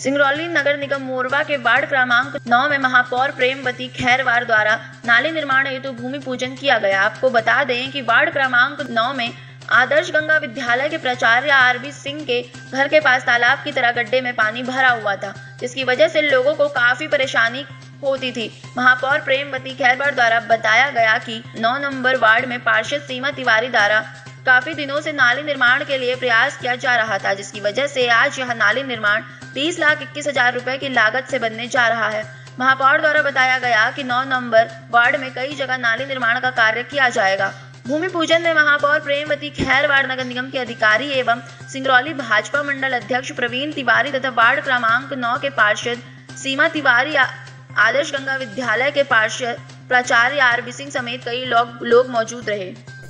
सिंगरौली नगर निगम मोरवा के वार्ड क्रमांक 9 में महापौर प्रेमवती खैरवार द्वारा नाली निर्माण हेतु भूमि पूजन किया गया। आपको बता दें कि वार्ड क्रमांक 9 में आदर्श गंगा विद्यालय के प्राचार्य आरबी सिंह के घर के पास तालाब की तरह गड्ढे में पानी भरा हुआ था, जिसकी वजह से लोगों को काफी परेशानी होती थी। महापौर प्रेमवती खैरवार द्वारा बताया गया कि 9 नंबर वार्ड में पार्षद सीमा तिवारी द्वारा काफी दिनों से नाली निर्माण के लिए प्रयास किया जा रहा था, जिसकी वजह से आज यह नाली निर्माण 30,21,000 रुपए की लागत से बनने जा रहा है। महापौर द्वारा बताया गया कि 9 नंबर वार्ड में कई जगह नाली निर्माण का कार्य किया जाएगा। भूमि पूजन में महापौर प्रेमवती खैरवार, नगर निगम के अधिकारी एवं सिंगरौली भाजपा मंडल अध्यक्ष प्रवीण तिवारी तथा वार्ड क्रमांक 9 के पार्षद सीमा तिवारी, आदर्श गंगा विद्यालय के पार्षद प्राचार्य आरबी सिंह समेत कई लोग मौजूद रहे।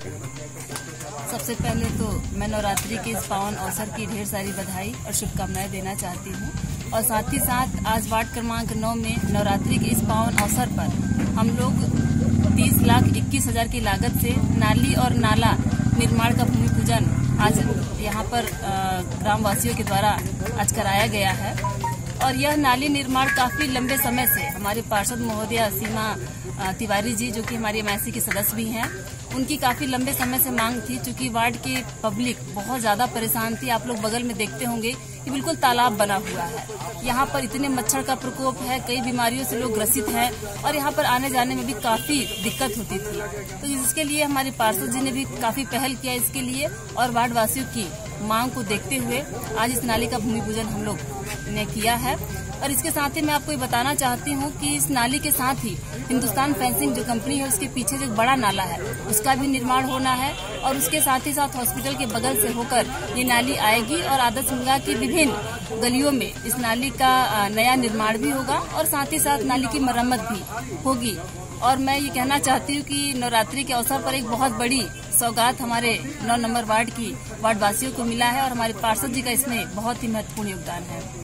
सबसे पहले तो मैं नवरात्रि के इस पावन अवसर की ढेर सारी बधाई और शुभकामनाएं देना चाहती हूं, और साथ ही साथ आज वार्ड क्रमांक 9 में नवरात्रि के इस पावन अवसर पर हम लोग 30,21,000 की लागत से नाली और नाला निर्माण का भूमि पूजन आज यहाँ पर ग्रामवासियों के द्वारा आज कराया गया है। और यह नाली निर्माण काफी लंबे समय से हमारे पार्षद महोदया सीमा तिवारी जी, जो कि हमारी एमआईसी के सदस्य भी हैं, उनकी काफी लंबे समय से मांग थी। चूंकि वार्ड की पब्लिक बहुत ज्यादा परेशान थी। आप लोग बगल में देखते होंगे कि बिल्कुल तालाब बना हुआ है। यहाँ पर इतने मच्छर का प्रकोप है, कई बीमारियों से लोग ग्रसित हैं और यहाँ पर आने जाने में भी काफी दिक्कत होती थी। तो इसके लिए हमारे पार्षद जी ने भी काफी पहल किया इसके लिए, और वार्ड वासियों की मांग को देखते हुए आज इस नाली का भूमि पूजन हम लोग ने किया है। और इसके साथ ही मैं आपको ये बताना चाहती हूँ कि इस नाली के साथ ही हिंदुस्तान फेंसिंग जो कंपनी है, उसके पीछे जो बड़ा नाला है उसका भी निर्माण होना है, और उसके साथ ही साथ हॉस्पिटल के बगल से होकर ये नाली आएगी और आदर्श गंगा की विभिन्न गलियों में इस नाली का नया निर्माण भी होगा और साथ ही साथ नाली की मरम्मत भी होगी। और मैं ये कहना चाहती हूँ कि नवरात्रि के अवसर पर एक बहुत बड़ी सौगात हमारे 9 नंबर वार्ड की वार्ड वासियों को मिला है, और हमारे पार्षद जी का इसमें बहुत ही महत्वपूर्ण योगदान है।